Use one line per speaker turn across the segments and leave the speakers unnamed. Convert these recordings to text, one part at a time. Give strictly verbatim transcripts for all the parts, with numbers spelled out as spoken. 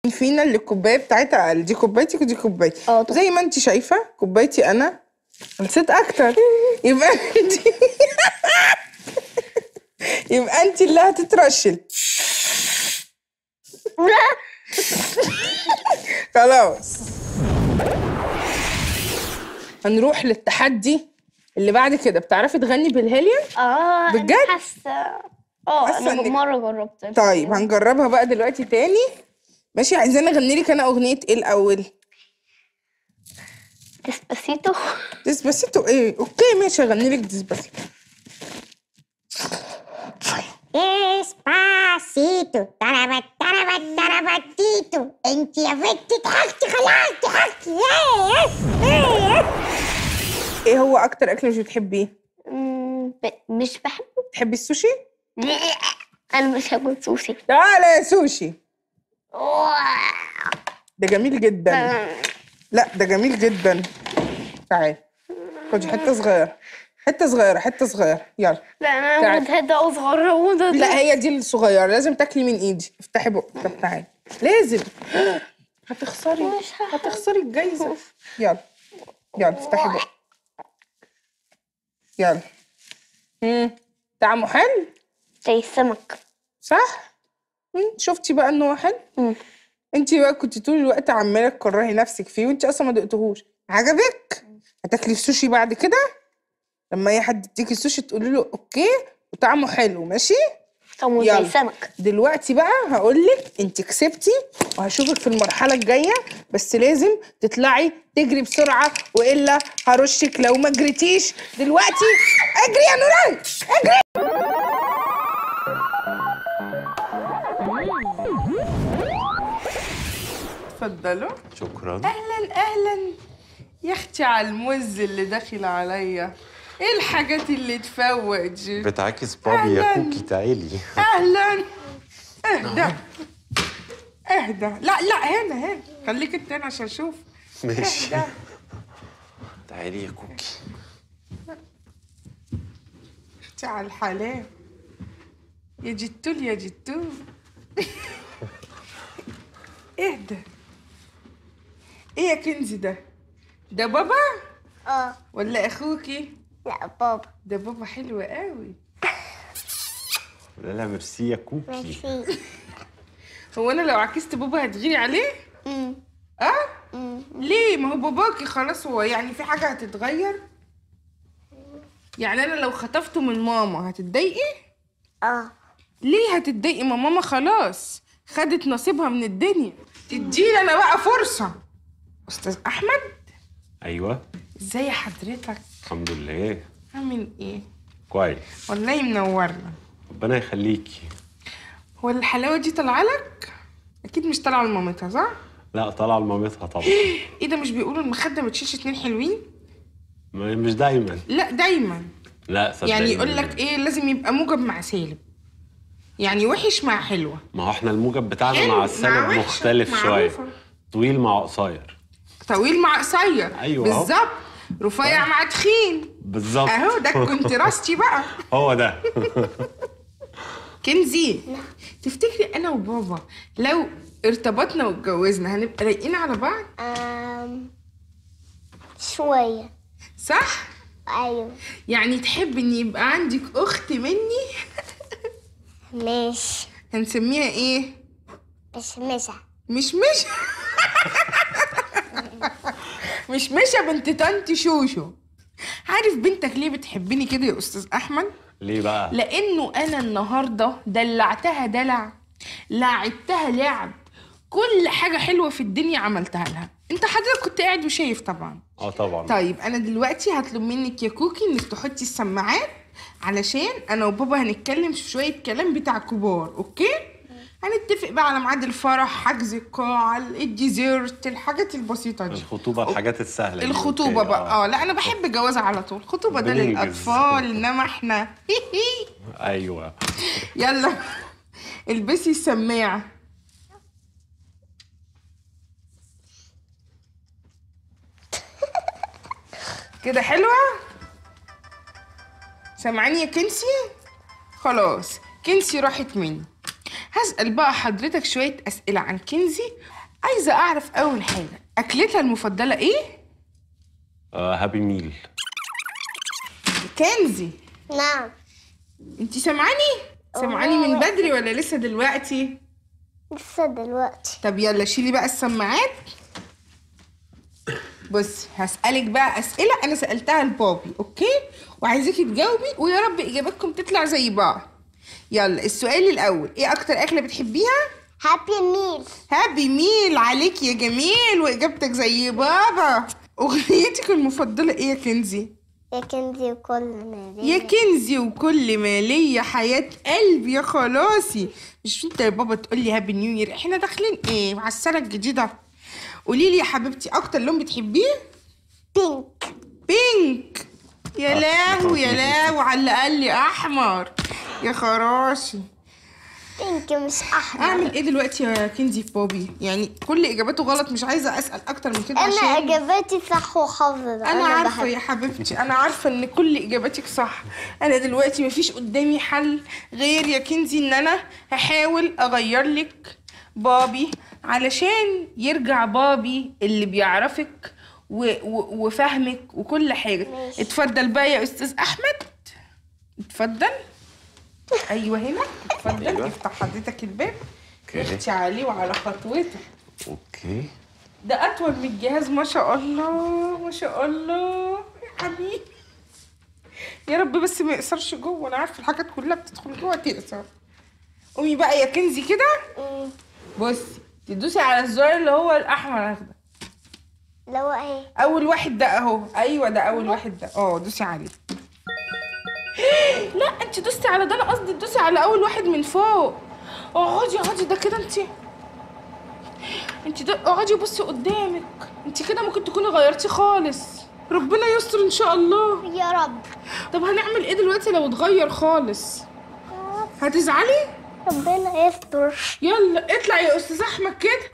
فينا اللي الكوبايه بتاعتها اقل. دي كوبايتك ودي كوبايتي، زي ما انت شايفه كوبايتي انا نسيت اكتر. يبقى انت يبقى انت اللي هتترشل. خلاص هنروح للتحدي اللي بعد كده. بتعرفي تغني بالهيليوم؟
اه
بجد؟
حاسه اه انا
إنك...
مره جربت.
طيب هنجربها بقى دلوقتي تاني. ماشي، عايزاني اغني لك انا اغنيه ايه الاول؟
ديسباسيتو.
ديسباسيتو ايه؟ اوكي ماشي هغني لك ديسباسيتو.
ديسباسيتو تربت تربت تربتيتو انت يا بنت ضحكتي خلاص ضحكتي.
ايه هو اكتر اكل مش بتحبيه؟
ب... مش بحبه.
بتحبي السوشي؟
انا مش هاكل سوشي.
تعالى يا سوشي. ده جميل جدا. لا ده جميل جدا. تعالي خدي حته صغيره حته صغيره حته صغيره يلا.
لا انا متهدى صغيره.
لا هي دي الصغيره، لازم تاكلي من ايدي. افتحي بقك. طب تعالي لازم. هتخسري هتخسري الجايزه. يلا يلا افتحي بقك. يلا. امم طعمه حلو
زي السمك
صح؟ شفتي بقى ان هو حلو؟
امم
انت بقى كنت طول الوقت عماله تكرهي نفسك فيه وانت اصلا ما دقتهوش. عجبك؟ هتاكلي السوشي بعد كده؟ لما اي حد يديكي السوشي تقولي له اوكي وطعمه حلو. ماشي؟
طعمه زي السمك.
دلوقتي بقى هقول لك انت كسبتي وهشوفك في المرحله الجايه، بس لازم تطلعي تجري بسرعه والا هرشك لو ما جريتيش دلوقتي. اجري يا نوران اجري. اتفضلوا.
شكرا.
اهلا اهلا يا اختي على الموز اللي داخل عليا. ايه الحاجات اللي تفوق دي؟
بتعكس بابي يا كوكي. تعالي.
اهلا. اهدى اهدى. لا لا هنا هنا خليك انت هنا عشان اشوف.
ماشي.
اهدى.
تعالي يا كوكي.
اختي على الحلال يا جتول يا جتول. اهدى. ايه يا كنزي ده؟ ده بابا؟
اه.
ولا اخوكي؟
لا بابا.
ده بابا حلو قوي.
لا لا ميرسي يا كوكي.
ميرسي.
هو انا لو عكست بابا هتغيري عليه؟
امم
اه؟
امم
ليه؟ ما هو باباكي خلاص. هو يعني في حاجه هتتغير؟ يعني انا لو خطفته من ماما هتتضايقي؟
اه.
ليه هتتضايقي؟ ما ماما خلاص خدت نصيبها من الدنيا. تديني انا بقى فرصه. استاذ احمد.
ايوه.
ازاي حضرتك؟
الحمد لله.
عامل ايه؟
كويس
والله منورنا.
ربنا يخليكي.
هو الحلاوه دي طالعه لك؟ اكيد مش طالعه لمامتها صح؟
لا طالعه لمامتها طبعا.
ايه ده؟ مش بيقولوا المخده ما تشيلش اتنين حلوين؟
مش دايما.
لا دايما.
لا صدقني.
يعني يقول لك ايه لازم يبقى موجب مع سالب، يعني وحش مع حلوه.
ما هو احنا الموجب بتاعنا مع السالب مختلف شويه. طويل مع قصير.
طويل مع قصير.
ايوه
بالظبط. رفيع مع تخين.
بالظبط.
اهو ده كنت راستي بقى.
هو ده.
كنزي تفتكري انا وبابا لو ارتبطنا واتجوزنا هنبقى لايقين على بعض؟
أم... شوية.
صح؟
ايوه.
يعني تحب ان يبقى عندك اخت مني؟
ماشي.
هنسميها ايه؟
مشمشة.
مشمشة. مشمشة بنت طنط شوشو. عارف بنتك ليه بتحبني كده يا استاذ احمد؟
ليه بقى؟
لانه انا النهارده دلعتها دلع، لعبتها لعب، كل حاجه حلوه في الدنيا عملتها لها. انت حضرتك كنت قاعد وشايف طبعا.
اه طبعا.
طيب انا دلوقتي هطلب منك يا كوكي انك تحطي السماعات علشان انا وبابا هنتكلم في شويه كلام بتاع كبار. اوكي؟ هنتفق بقى على ميعاد الفرح، حجز القاعه، الديزيرت، الحاجات البسيطه دي.
الخطوبه الحاجات السهله دي.
الخطوبه بقى اه لا انا بحب الجواز على طول. الخطوبه ده للاطفال انما احنا
ايوه.
يلا البسي السماعه كده. حلوه؟ سامعاني يا كنسي؟ خلاص كنسي راحت مني. هسأل بقى حضرتك شوية أسئلة عن كنزي. عايزة أعرف أول حاجة، أكلتها المفضلة إيه؟
آه هابي ميل.
كنزي
نعم.
انتي سامعاني؟ سامعاني من بدري ولا لسه دلوقتي؟
لسه دلوقتي.
طب يلا شيلي بقى السماعات. بصي هسألك بقى أسئلة أنا سألتها لبابي، أوكي؟ وعايزاكي تجاوبي ويا رب إجاباتكم تطلع زي بعض. يلا السؤال الأول، إيه أكتر أكلة بتحبيها؟
هابي ميل.
هابي ميل عليك يا جميل، وإجابتك زي بابا. أغنيتك المفضلة إيه يا كنزي؟
يا كنزي وكل مالي.
يا كنزي وكل ما ليا حياة قلبي يا خلاصي. مش انت يا بابا تقول لي هابي نيو يير؟ احنا داخلين ايه مع السنة الجديدة. قولي لي يا حبيبتي اكتر لون بتحبيه؟
بينك.
بينك. يا لهو يا لهو على اللي قال لي احمر يا خراشي.
بينك مش احمر.
اعمل ايه دلوقتي يا كنزي في بابي؟ يعني كل اجاباته غلط، مش عايزه اسال اكتر من كده
انا
عشان
اجاباتي صح وحافظه.
انا,
أنا
عارفه
بحب.
يا حبيبتي، انا عارفه ان كل اجاباتك صح. انا دلوقتي مفيش قدامي حل غير يا كنزي ان انا هحاول اغير لك بابي علشان يرجع بابي اللي بيعرفك و... و... وفهمك وكل حاجه.
ماشي.
اتفضل بقى يا استاذ احمد، اتفضل. ايوه هنا، اتفضل.
أيوة.
افتح حضرتك الباب،
اوكي.
اختي عليه وعلى خطوته.
اوكي.
ده اطول من الجهاز ما شاء الله ما شاء الله يا حبيبي. يا رب بس ما يقصرش جوه، انا عارفه الحاجات كلها بتدخل جوه تقصر. قومي بقى يا كنزي كده،
مم.
بصي تدوسي على الزرار اللي هو الاحمر ده،
اللي هو ايه؟
اول واحد ده اهو. ايوه ده اول واحد ده، اه دوسي عليه. لا انت دوستي على ده، انا قصدي تدوسي على اول واحد من فوق. اقعدي اقعدي ده كده. انت انت ده اقعدي بصي قدامك. انت كده ممكن تكوني غيرتي خالص. ربنا يستر ان شاء الله.
يا رب.
طب هنعمل ايه دلوقتي لو اتغير خالص؟ هتزعلي؟
ربنا يستر.
يلا اطلع يا استاذ احمد كده.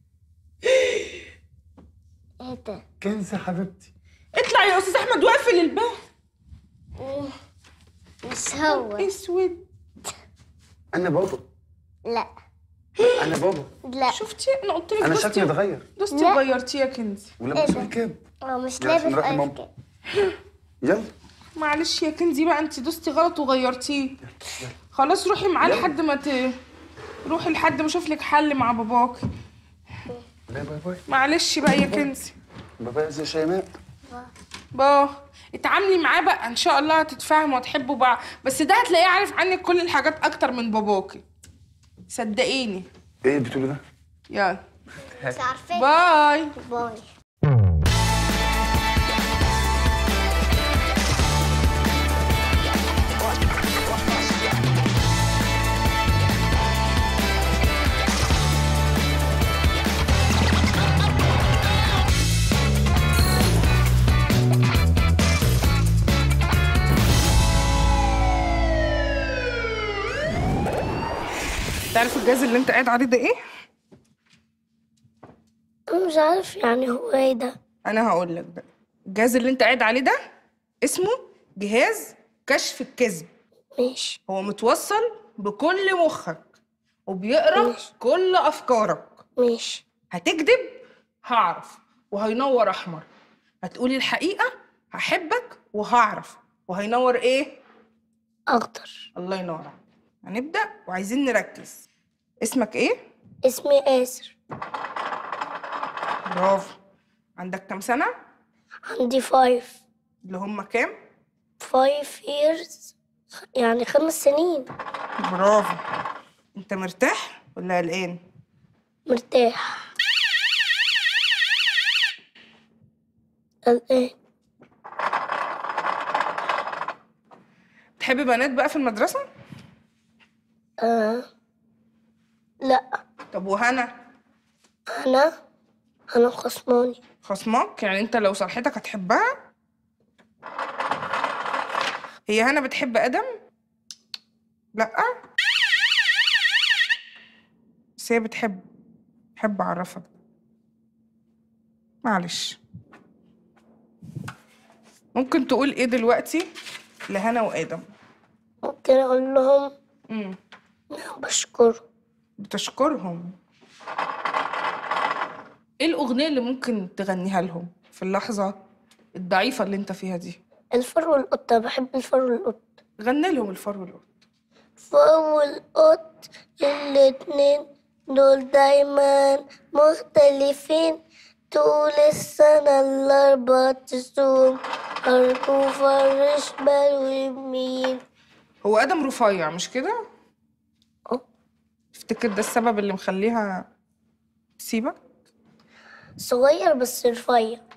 ايه ده؟
كنزي حبيبتي.
اطلع يا استاذ احمد واقفل الباب.
مم. مش هو.
اسود.
انا بابا.
لا.
انا بابا.
لا.
شفتي انا قلت لك
انا
دوستي-
شكلي اتغير
دوستي
لا.
وغيرتيه يا كنزي.
ولابس
إيه ده؟
الكاب.
هو مش
يلا
لابس
عشان نروح
ايس
لماما.
كريم.
يلا
معلش يا كنزي بقى، انت دوستي غلط وغيرتيه. خلاص روحي معاه
يلا.
لحد ما ت... روحي لحد ما اشوف لك حل مع باباكي.
باي باي باي.
معلش بقى يا كنزي.
باي باي يا شيماء.
با اتعاملي معاه بقى، ان شاء الله هتتفاهموا وتحبوا بعض. بس ده هتلاقيه عارف عنك كل الحاجات اكتر من باباكي، صدقيني.
ايه اللي بتقولي ده؟
يلا
مش عارفه.
باي.
باي.
تعرف الجهاز اللي انت قاعد عليه ده ايه؟
انا مش عارف يعني هو ايه ده.
انا هقول لك بقى. الجهاز اللي انت قاعد عليه ده اسمه جهاز كشف الكذب.
ماشي.
هو متوصل بكل مخك وبيقرا
ماشي.
كل افكارك.
ماشي.
هتكذب هعرف وهينور احمر. هتقولي الحقيقه هحبك وهعرف وهينور ايه؟
اخضر.
الله ينور عليك. هنبدا وعايزين نركز. اسمك ايه؟
اسمي آسر.
برافو. عندك كام سنه؟
عندي فايف.
اللي هم كام؟
فايف years، يعني خمس سنين.
برافو. انت مرتاح ولا قلقان؟
مرتاح. قلقان.
تحبي بنات بقى في المدرسه؟
آه. لا.
طب وهنا؟
انا انا خصماني.
خصمك؟ يعني انت لو صرحتك هتحبها؟ هي هنا بتحب ادم؟ لا بس هي بتحب. بحب اعرفك. معلش. ممكن تقول ايه دلوقتي لهنا وادم؟
ممكن اقول لهم
امم
انا بشكره.
بتشكرهم. ايه الأغنية اللي ممكن تغنيها لهم في اللحظة الضعيفة اللي انت فيها دي؟
الفار والقطة، بحب الفار والقط.
غني لهم الفار والقط.
الفار والقط الاتنين دول دايما مختلفين، طول السنة الأربع شهور أرجو فرش بال ويمين.
هو آدم رفيع مش كده؟
اه.
تفتكر ده السبب اللي مخليها تسيبك؟
صغير بس رفيع.